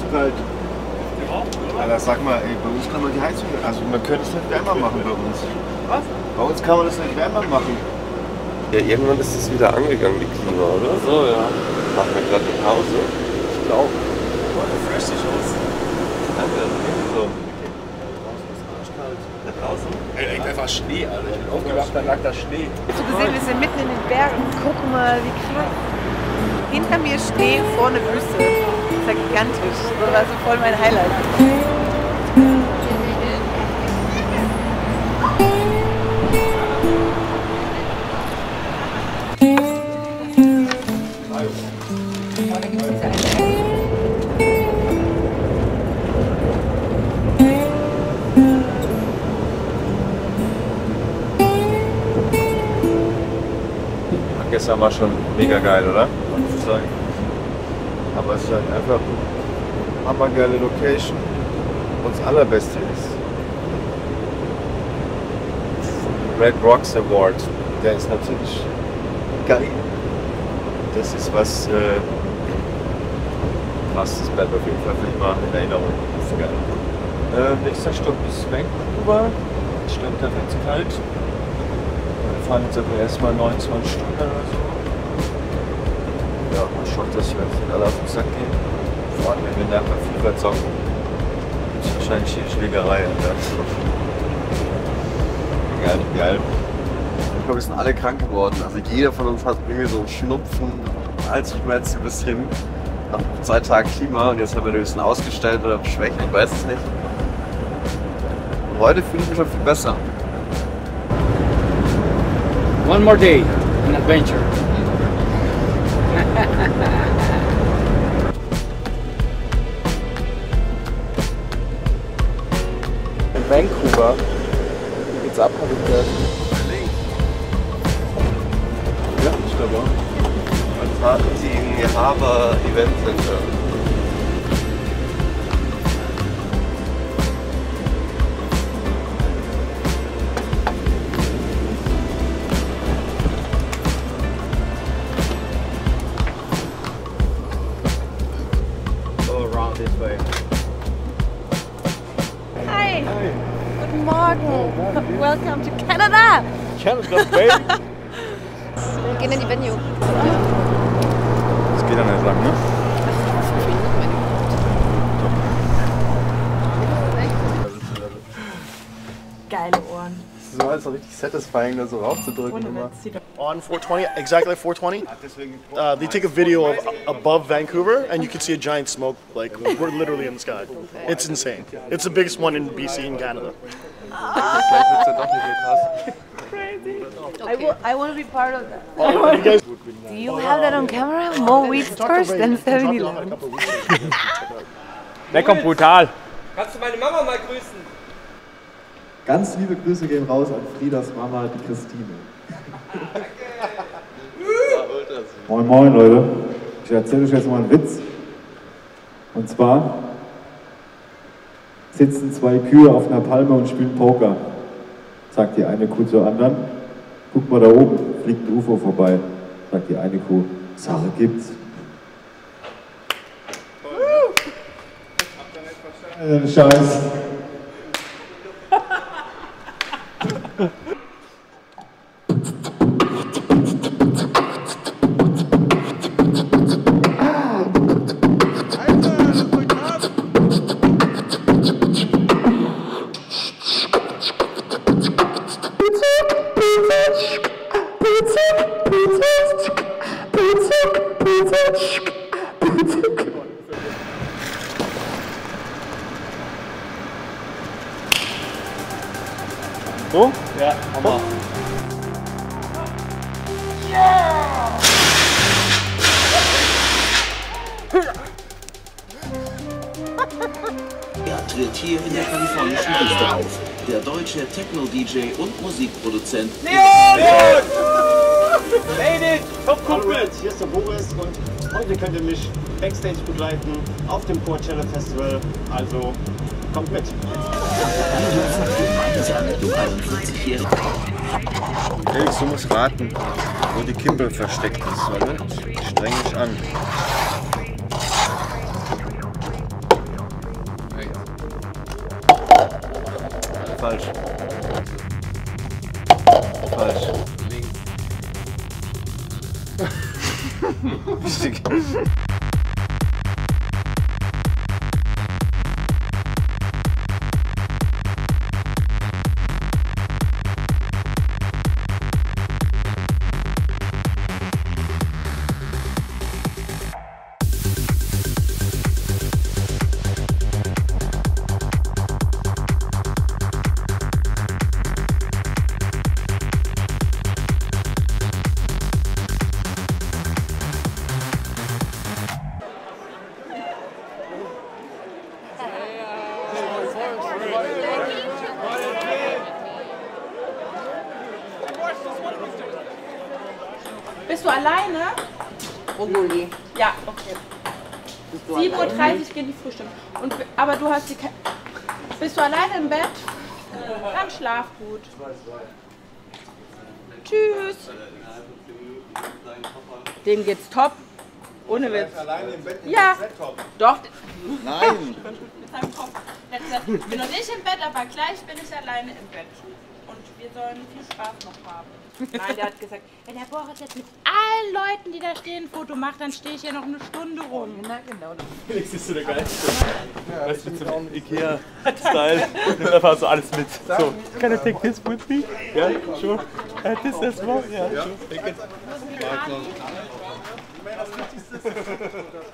arschkalt. Alter, sag mal, ey, bei uns kann man die Heizung, also man könnte es nicht wärmer machen bei uns. Was? Bei uns kann man das nicht wärmer machen. Ja, irgendwann ist es wieder angegangen, die Klima, oder? So, ja. Machen wir gerade eine Pause? Ich glaube. Boah, du freust dich aus. Danke, so. Da draußen? Ey, liegt einfach Schnee, Alter. Ich bin aufgewacht, dann lag da Schnee. Hast du gesehen, wir sind mitten in den Bergen. Guck mal, wie krass. Hinter mir Schnee, vorne Wüste. Das ist ja gigantisch. Das war so voll mein Highlight. Gestern war schon mega geil, oder? Muss ich sagen. Aber es ist halt einfach eine hammergeile Location. Und das Allerbeste ist Red Rocks Award. Der ist natürlich geil. Das ist was das bleibt auf jeden Fall für immer in Erinnerung. Das ist geil. Nächster Stopp ist Vancouver. Ich glaube, da wird es kalt. Wir fahren jetzt aber erstmal 29 Stunden oder so. Ja, mal schauen, dass wir nicht alle auf den Sack gehen. Vor allem, wenn wir nachher FIFA zocken, gibt es wahrscheinlich hier Schlägerei. Geil, geil. Ich glaube, wir sind alle krank geworden. Also jeder von uns hat irgendwie so Schnupfen, Halsschmerzen bis hin. Nach 2 Tagen Klima und jetzt haben wir ein bisschen ausgestellt oder beschwächt, ich weiß es nicht. Und heute fühle ich mich schon viel besser. One more day, an adventure. In Vancouver geht's ab, habe ich gehört. Ja, ich glaube auch. Marketing Harbour Event Center. Go around this way. Hi. Guten Morgen. Welcome to Canada. Canada, baby. Wir gehen in die Venue. Das geht ja nicht lang, ne? Geile Ohren. Das ist so halt so richtig satisfying, da so raufzudrücken immer. On 420, exactly 420, they take a video of above Vancouver and you can see a giant smoke, like we're literally in the sky. It's insane. It's the biggest one in BC in Canada. Vielleicht wird's ja doch nicht so krass. Crazy. Okay. I want to be part of that. Oh, you guys, Do you have that on camera? More weed stores than 7-Eleven. Der kommt brutal. Kannst du meine Mama mal grüßen? Ganz liebe Grüße gehen raus an Friedas Mama, die Christine. Moin moin Leute, ich erzähle euch jetzt mal einen Witz. Und zwar sitzen 2 Kühe auf einer Palme und spielen Poker. Sagt die eine Kuh zur anderen, guck mal da oben, fliegt ein UFO vorbei. Sagt die eine Kuh, Sache gibt's. Scheiß. So? Ja, Hammer. Er tritt hier in der kalifornischen Wüste auf. Der deutsche Techno-DJ und Musikproduzent. Leon! Lady, top Kumpel! Hier ist der Boris und heute könnt ihr mich Backstage begleiten auf dem Coachella Festival. Also kommt mit. Felix, du musst raten, wo die Kimball versteckt ist, oder? Ich streng mich an. Falsch. Falsch. Richtig. Bist du alleine? Ungoli. Ja, okay. 7:30 Uhr gehen die Frühstücken. Aber du hast die. Bist du alleine im Bett? Dann schlaf gut. Tschüss. Dem geht's top. Ohne Witz. Alleine im Bett? Ja. Doch. Nein. Mit seinem Kopf. Ich bin noch nicht im Bett, aber gleich bin ich alleine im Bett. Und wir sollen viel Spaß noch haben. Nein, der hat gesagt, wenn der Boris jetzt mit allen Leuten, die da stehen, ein Foto macht, dann stehe ich hier noch eine Stunde rum. Na genau. Felix ist so der Geilste. Weißt du, zum Ikea-Style. Nimmt einfach so alles mit. So, can I take this with me? Ja, sure. This as well? Ja, sure. Take it.